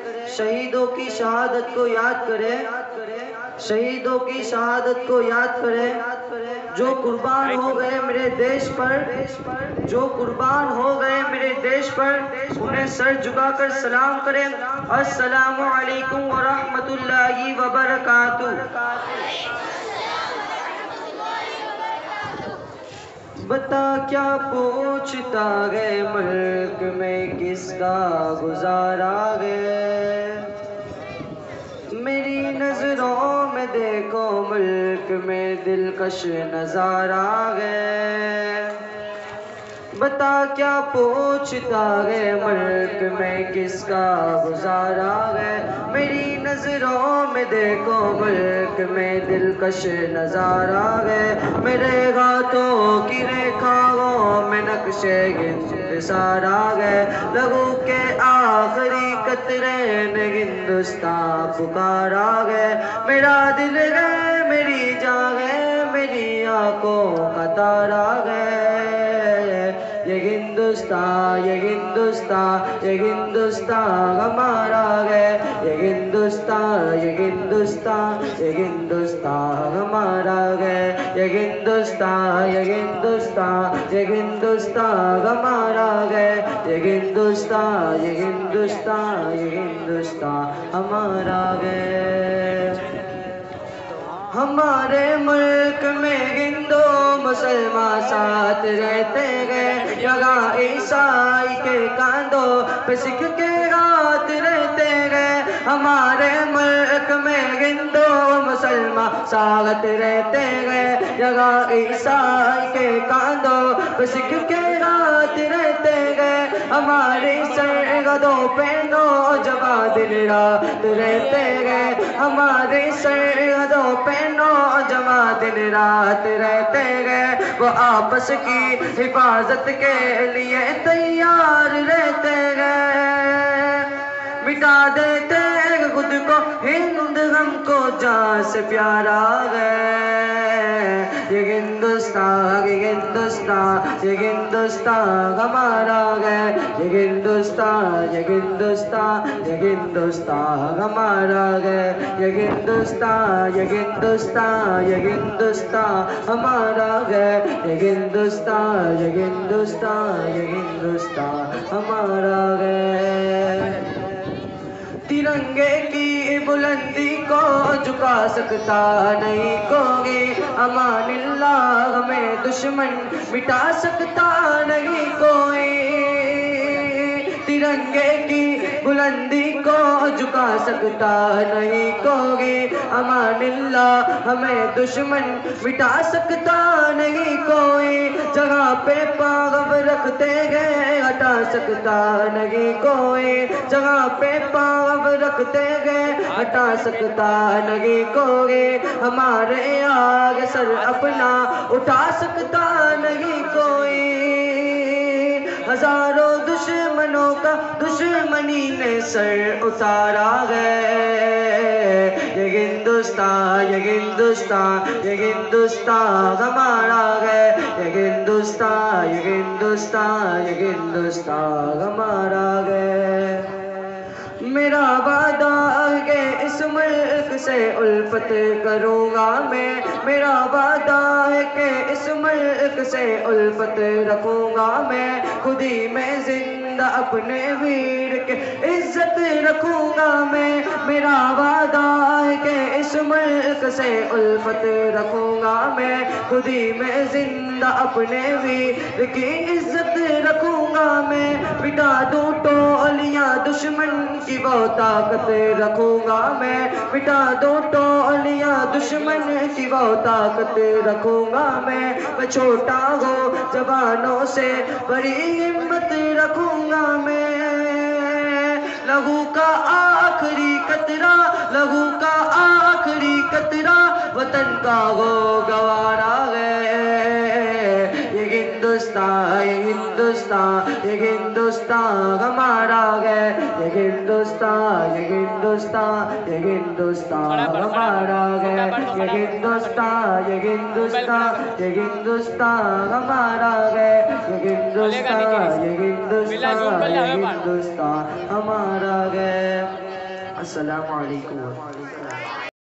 شہیدوں کی شہادت کو یاد کرے، شہیدوں کی شہادت کو یاد کرے، جو قربان ہو گئے میرے دیش پر، جو قربان ہو گئے میرے دیش پر، انہیں سر جھکا کر سلام کریں۔ السلام علیکم ورحمۃ اللہ وبرکاتہ۔ بتا کیا پوچھتا گئے ملک میں کس کا گزارا گئے، میری نظروں میں دیکھو ملک میں دلکش نظارہ گئے۔ بتا کیا پوچھتا گئے ملک میں کس کا گزارا گئے، میری نظروں میں دیکھو ملک میں دلکش نظارہ گئے۔ میرے ہاتھوں کی ریکھاؤں میں نقشے ہند سارا گئے، لہو کے آخری قطرے نے ہندوستان پکارا گئے۔ میرا دل ہے میری جان ہے میری آنکھوں کا تارا گئے، یہ ہندوستان یہ ہندوستان یہ ہندوستان ہمارا ہے، یہ ہندوستان یہ ہندوستان یہ ہندوستان ہمارا ہے، یہ ہندوستان یہ ہندوستان یہ ہندوستان ہمارا ہے، یہ ہندوستان یہ ہندوستان یہ ہندوستان ہمارا ہے۔ ہمارے ملک میں ہندو مسلمان ساتھ رہتے گئے، یہاں عیسائی کے کاندھوں پہ سکھ کے ہاتھ رہتے گئے۔ ہمارے ملک میں ہندو مسلمان ساتھ رہتے گئے، یہاں عیسائی کے کاندھوں پہ سکھ کے ہاتھ رہتے گئے۔ ہماری سرحدوں پہ نوجوان دن رات رہتے گئے، ہماری سرحدوں پہ نوجوان دن رات رہتے گئے، وہ آپس کی حفاظت کے لیے تیار رہتے گئے۔ مٹا دیتے خود کو ہند ہم کو جان سے پیارا ہے، یہ ہندوستان یہ ہندوستان یہ ہندوستان ہمارا ہے، یہ ہندوستان یہ ہندوستان یہ ہندوستان ہمارا ہے، یہ ہندوستان یہ ہندوستان یہ ہندوستان ہمارا ہے، یہ ہندوستان یہ ہندوستان یہ ہندوستان ہمارا ہے۔ ترنگے کی بلندی کو جھکا سکتا نہیں کوئی، امان اللہ ہمیں دشمن مٹا سکتا نہیں کوئی۔ ترنگے کی بلندی کو جھکا سکتا نہیں کوئی، امان اللہ ہمیں دشمن مٹا سکتا نہیں کوئی۔ جگہ پہ پاؤں رکھتے گئے ہٹا سکتا نہیں کوئی، جگہ پہ پاؤں رکھتے گئے ہٹا سکتا نہیں کوئی۔ ہمارے آگے سر اپنا اٹھا سکتا نہیں کوئی، ہزاروں دشمنوں کا دشمنی نے سر اتارا ہے، یہ ہندوستان یہ ہندوستان یہ ہندوستان ہمارا ہے، یہ ہندوستان یہ ہندوستان یہ ہندوستان ہمارا ہے۔ میرا وعدہ ہے کہ اس ملک سے الفت کروں گا میں، میرا وعدہ ہے کہ اس ملک سے الفت رکھوں گا میں، خود ہی میں زندہ اپنے ویر کے عزت رکھوں گا میں۔ میرا وعدہ ہے کہ اس ملک سے الفت رکھوں گا میں، خود ہی میں زندہ اپنے ویر کی عزت رکھوں گا میں۔ مٹا دوں ٹولیاں دشمن کی وہ طاقت رکھوں گا میں، مٹا دوں ٹولیاں دشمن کی وہ طاقت رکھوں گا میں۔ میں چھوٹا ہوں جوانوں سے بڑی ہمت رکھوں گا میں، لہو کا آخری قطرہ لہو کا آخری قطرہ وطن کا ہو گوارا ہے، یہ ہندوستان یہ ہندوستان یہ ہندوستان ہمارا ہے، یہ ہندوستان یہ ہندوستان یہ ہندوستان ہمارا ہے، یہ ہندوستان یہ ہندوستان یہ ہندوستان ہمارا ہے، یہ ہندوستان یہ ہندوستان یہ ہندوستان ہمارا ہے۔ السلام علیکم ورحمۃ اللہ۔